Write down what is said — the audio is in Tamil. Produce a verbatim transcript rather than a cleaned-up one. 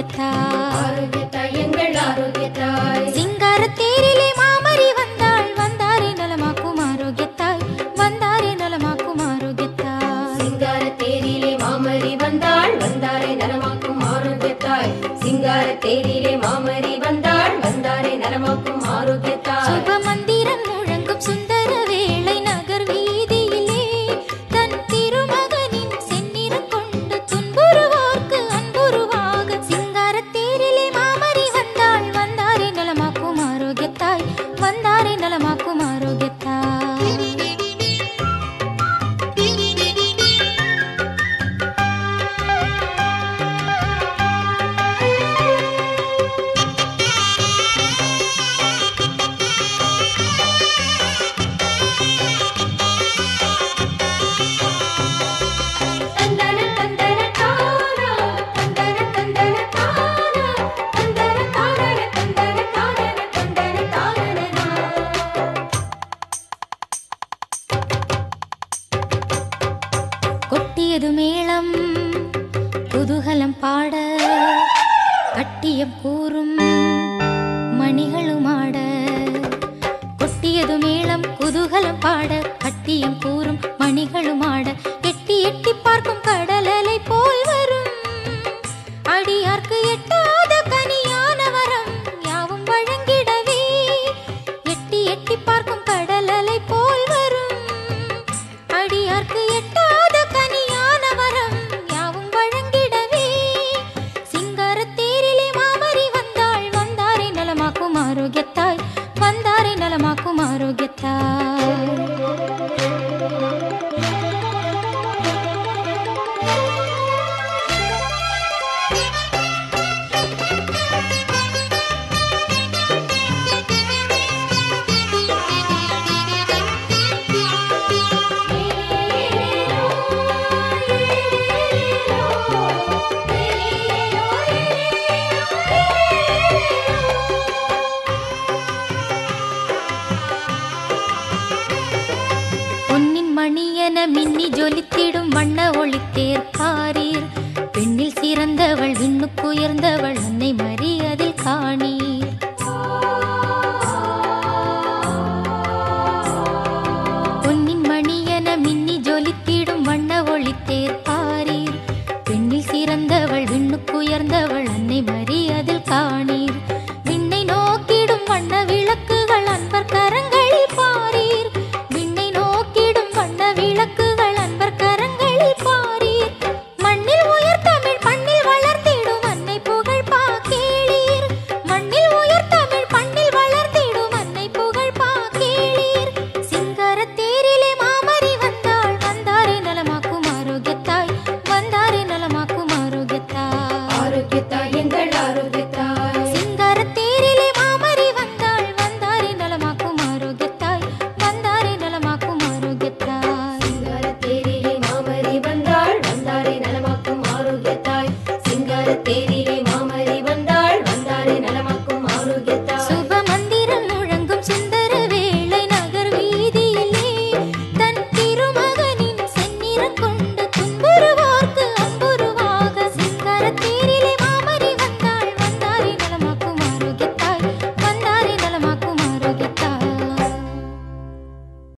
ஆரோக்கியத்தாய், ஆரோக்கியத்தாய் எங்கள் ஆரோக்கியத்தாய். சிங்கார தேரிலே மாமரி வந்தாள், வந்தாரே நலமாக்கும் ஆரோக்கியத்தாய், வந்தாரே நலமாக்கும் ஆரோக்கியத்தாய். சிங்கார தேரிலே மாமரி வந்தாள், வந்தாரே நலமாக்கும் ஆரோக்கியத்தாய். சிங்கார தேரிலே மாமரி வந்தாள், வந்தாரே நலமாக்கும் ஆரோக்கியத்தாய். சுப மந்திரம் முழங்கும் சுந்தர வேளை நகர் வீதியிலே தன் திருமகனின் செந்நிறம் கொண்டு துன்புறுவோர்க்கு அன்புருவாக சிங்கார தேரிலே மாமரி வந்தாள், வந்தாரே நலமாக்கும் ஆரோக்கியத்தாய், வந்தாரே நலமாக்கும் ஆரோக்கியத்தாய். தந்தன தந்தன தானா, தந்தன தந்தன தானா, தந்தன தானன தந்தன தானன தந்தன தானனா. கொட்டியது மேளம் குதூகலம் பாட, கட்டியம் கூறும் மணிகளும் ஆட. கொட்டியது மேளம் குதூகலம் பாட, கட்டியம் கூறும் மணிகளும் ஆட. எட்டி எட்டி பார்க்கும் கடலலை போல் வரும் அடியார்க்கு எட்டாத கனியான வரம் யாவும் வழங்கிடவே. எட்டி எட்டி பார்க்கும் கடலலை போல் வரும் அடியார்க்கு எட்டாத கனியான வரம் யாவும் வழங்கிடவே. சிங்கார தேரிலே மாமரி வந்தாள், வந்தாரே நலமாக்கும் ஆரோக்கியத்தாய், வந்தாரே நலமாக்கும் ஆரோக்கியத்தாய். பொன்னின் மணியென மின்னி ஜொலித்திடும் வண்ண ஒளித்தேர் பாரீர். பெண்ணில் சிறந்தவள் விண்ணுக்குயர்ந்தவள் அன்னை மரி அதில் காணீர். பொன்னின் மணியென மின்னி ஜொலித்திடும் வண்ண ஒளித்தேர் பாரீர். பெண்ணில் சிறந்தவள் விண்ணுக்குயர்ந்தவள்